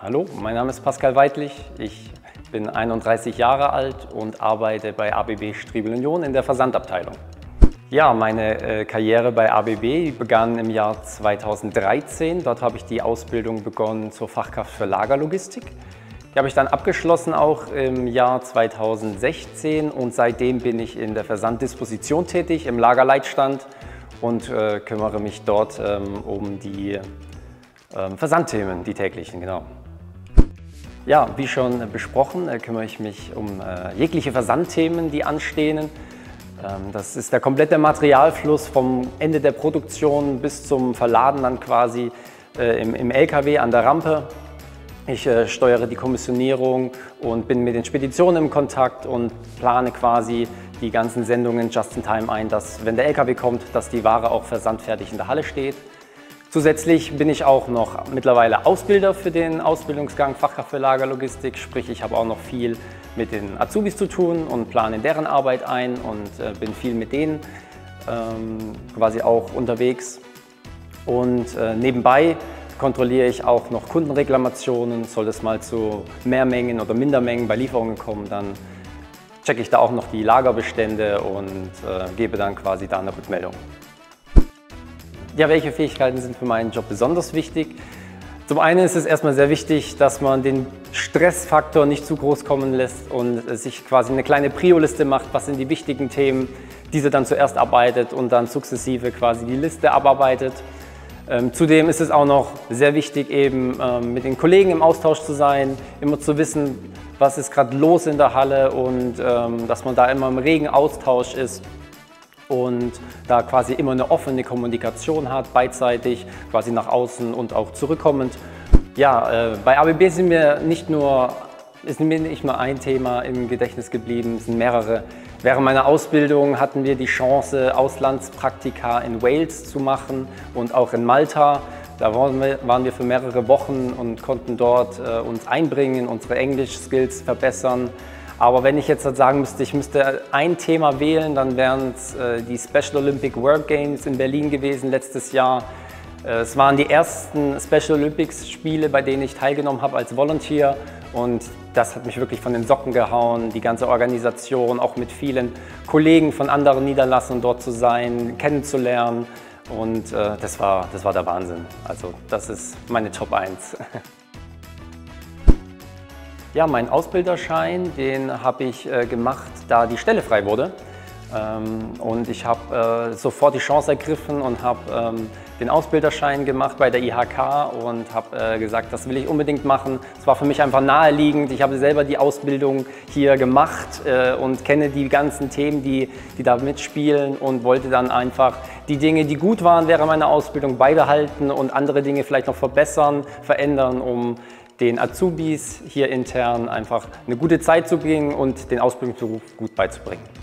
Hallo, mein Name ist Pascal Weidlich. Ich bin 31 Jahre alt und arbeite bei ABB Striebel Union in der Versandabteilung. Ja, meine Karriere bei ABB begann im Jahr 2013. Dort habe ich die Ausbildung begonnen zur Fachkraft für Lagerlogistik. Die habe ich dann abgeschlossen auch im Jahr 2016 und seitdem bin ich in der Versanddisposition tätig, im Lagerleitstand und kümmere mich dort um die Versandthemen, die täglichen, genau. Ja, wie schon besprochen, kümmere ich mich um jegliche Versandthemen, die anstehen. Das ist der komplette Materialfluss vom Ende der Produktion bis zum Verladen dann quasi im LKW an der Rampe. Ich steuere die Kommissionierung und bin mit den Speditionen im Kontakt und plane quasi die ganzen Sendungen just in time ein, dass, wenn der LKW kommt, dass die Ware auch versandfertig in der Halle steht. Zusätzlich bin ich auch noch mittlerweile Ausbilder für den Ausbildungsgang Fachkraft für Lagerlogistik, sprich ich habe auch noch viel mit den Azubis zu tun und plane deren Arbeit ein und bin viel mit denen quasi auch unterwegs. Und nebenbei kontrolliere ich auch noch Kundenreklamationen. Soll es mal zu Mehrmengen oder Mindermengen bei Lieferungen kommen, dann checke ich da auch noch die Lagerbestände und gebe dann quasi da eine Rückmeldung. Ja, welche Fähigkeiten sind für meinen Job besonders wichtig? Zum einen ist es erstmal sehr wichtig, dass man den Stressfaktor nicht zu groß kommen lässt und sich quasi eine kleine Prio-Liste macht, was sind die wichtigen Themen, diese dann zuerst arbeitet und dann sukzessive quasi die Liste abarbeitet. Zudem ist es auch noch sehr wichtig, eben mit den Kollegen im Austausch zu sein, immer zu wissen, was ist gerade los in der Halle und dass man da immer im regen Austausch ist und da quasi immer eine offene Kommunikation hat, beidseitig, quasi nach außen und auch zurückkommend. Ja, bei ABB ist mir nicht nur ein Thema im Gedächtnis geblieben, es sind mehrere. Während meiner Ausbildung hatten wir die Chance, Auslandspraktika in Wales zu machen und auch in Malta. Da waren wir für mehrere Wochen und konnten dort uns einbringen, unsere Englisch-Skills verbessern. Aber wenn ich jetzt sagen müsste, ich müsste ein Thema wählen, dann wären es die Special Olympic World Games in Berlin gewesen letztes Jahr. Es waren die ersten Special Olympics Spiele, bei denen ich teilgenommen habe als Volunteer. Und das hat mich wirklich von den Socken gehauen, die ganze Organisation, auch mit vielen Kollegen von anderen Niederlassungen dort zu sein, kennenzulernen. Und das war der Wahnsinn. Also das ist meine Top 1. Ja, meinen Ausbilderschein, den habe ich gemacht, da die Stelle frei wurde. Und ich habe sofort die Chance ergriffen und habe den Ausbilderschein gemacht bei der IHK und habe gesagt, das will ich unbedingt machen. Es war für mich einfach naheliegend. Ich habe selber die Ausbildung hier gemacht und kenne die ganzen Themen, die da mitspielen und wollte dann einfach die Dinge, die gut waren während meiner Ausbildung, beibehalten und andere Dinge vielleicht noch verbessern, verändern, um den Azubis hier intern einfach eine gute Zeit zu bringen und den Ausbildungsberuf gut beizubringen.